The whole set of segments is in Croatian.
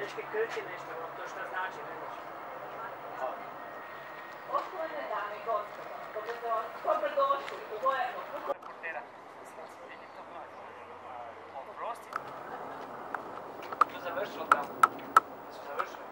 Dečki, kriti nešto, to što znači nešto. Poštovane dame i gospodo, dobrodošli u Bojano. Reportera. Oprosti. To završilo tamo. Su završili?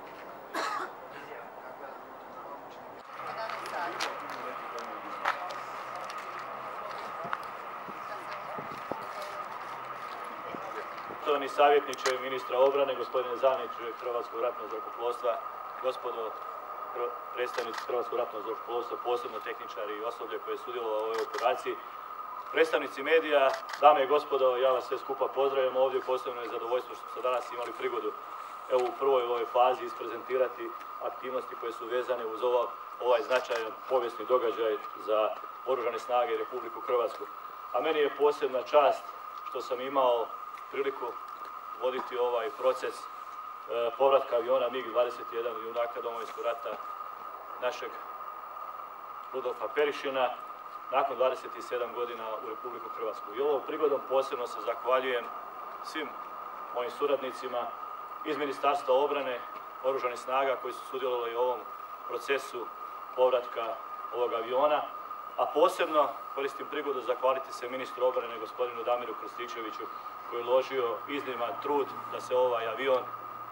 Poštovani savjetniče ministra obrane, gospodine zamjeniče Hrvatskog ratnog zrakoplovstva, gospodo predstavnici Hrvatskog ratnog zrakoplovstva, posebno tehničari i osoblje koje je sudjelovalo u ovoj operaciji, predstavnici medija, dame i gospodo, ja vas sve skupa pozdravljam ovdje. Posebno je zadovoljstvo što ste danas imali prigodu u prvoj ovoj fazi isprezentirati aktivnosti koje su vezane uz ovaj značajan povijesni događaj za Oružane snage Republiku Hrvatsku. A meni je posebna čast što sam imao priliku voditi ovaj proces povratka aviona MiG-21 junaka Domovinskog rata našeg Rudolfa Perišina nakon 27 godina u Republiku Hrvatsku. I ovom prigodom posebno se zahvaljujem svim mojim suradnicima iz Ministarstva obrane, Oružanih snaga koji su sudjelovali u ovom procesu povratka ovog aviona, a posebno koristim prigodu zahvaliti se ministru obrane gospodinu Damiru Krstičeviću koji je uložio izniman trud da se ovaj avion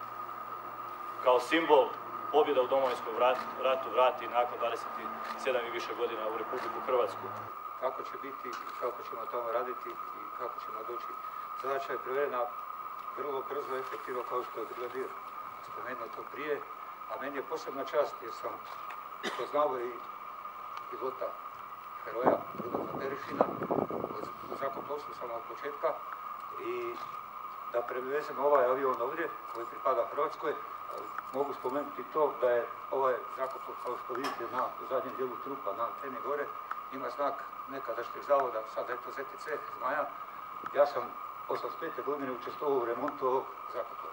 kao simbol pobjeda u Domovinskom ratu vrati nakon 27 i više godina u Republiku Hrvatsku. Kako će biti, kako ćemo tamo raditi i kako ćemo doći. Zadaća je provedena vrlo brzo i efektivno kao što je brigadir spomenuo to prije, a meni je posebna čast jer sam poznao i pilota heroja Rudolfa Perišina, u zrakoplovstvu sam od početka, i da prevezem ovaj avion ovdje koji pripada Hrvatskoj. Mogu spomenuti to da je ovaj zrakoplov, kao što vidite u zadnjem dijelu trupa na anteni gore, ima znak nekadašnjeg zavoda, sada je to ZTC Zmaja. Ja sam 85. godine učestvovao u remontu ovog zrakoplova.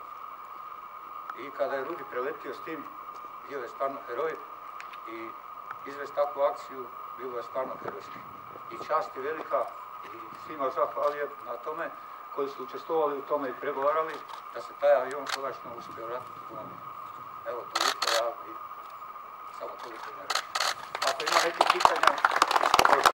I kada je Rudi preletio s tim, bio je stvarno heroj i izvesti takvu akciju bilo je stvarno herojski. I čast je velika i svima zahvaljujem na tome koji su učestvovali u tome i pregovarali da se taj avion konačno uspio vratiti u London. Evo toliko ja i samo toliko ne reći. Ako ima nekih pitanja,